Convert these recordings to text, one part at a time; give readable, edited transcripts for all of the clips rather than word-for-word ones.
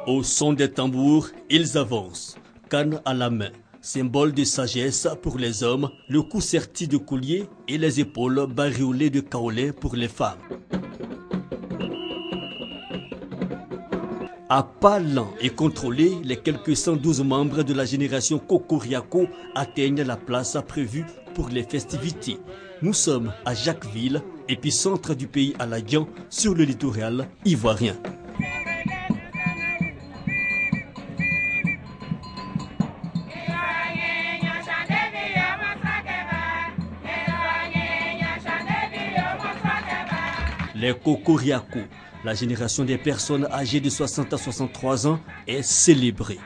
Au son des tambours, ils avancent, canne à la main. Symbole de sagesse pour les hommes, le cou serti de collier et les épaules bariolées de kaolin pour les femmes. À pas lents et contrôlés, les quelques 112 membres de la génération Cocoriaco atteignent la place prévue pour les festivités. Nous sommes à Jacquesville, épicentre du pays aladien, sur le littoral ivoirien. Les Cocoriaco, la génération des personnes âgées de 60 à 63 ans, est célébrée.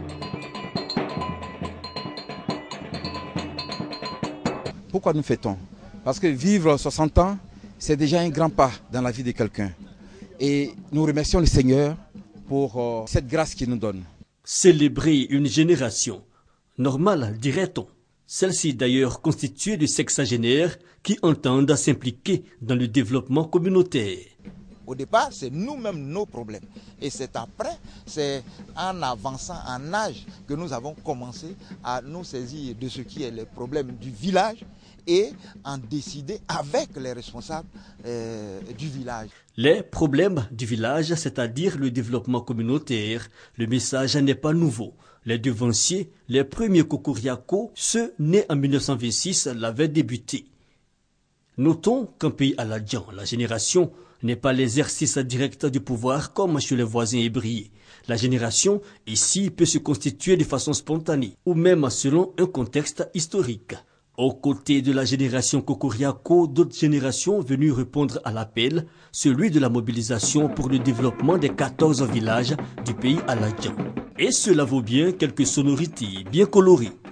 Pourquoi nous fêtons? Parce que vivre 60 ans, c'est déjà un grand pas dans la vie de quelqu'un. Et nous remercions le Seigneur pour cette grâce qu'il nous donne. Célébrer une génération, normale dirait-on. Celle-ci d'ailleurs constituée de sexagénaires qui entendent s'impliquer dans le développement communautaire. Au départ, c'est nous-mêmes nos problèmes. Et c'est après, c'est en avançant en âge que nous avons commencé à nous saisir de ce qui est le problème du village et en décider avec les responsables du village. Les problèmes du village, c'est-à-dire le développement communautaire, le message n'est pas nouveau. Les devanciers, les premiers Cocoriaco, ceux nés en 1926, l'avaient débuté. Notons qu'en pays aladien, la génération n'est pas l'exercice direct du pouvoir comme chez les voisins ébriés. La génération, ici, peut se constituer de façon spontanée ou même selon un contexte historique. Aux côtés de la génération Cocoriaco, d'autres générations venues répondre à l'appel, celui de la mobilisation pour le développement des 14 villages du pays aladien. Et cela vaut bien quelques sonorités bien colorées.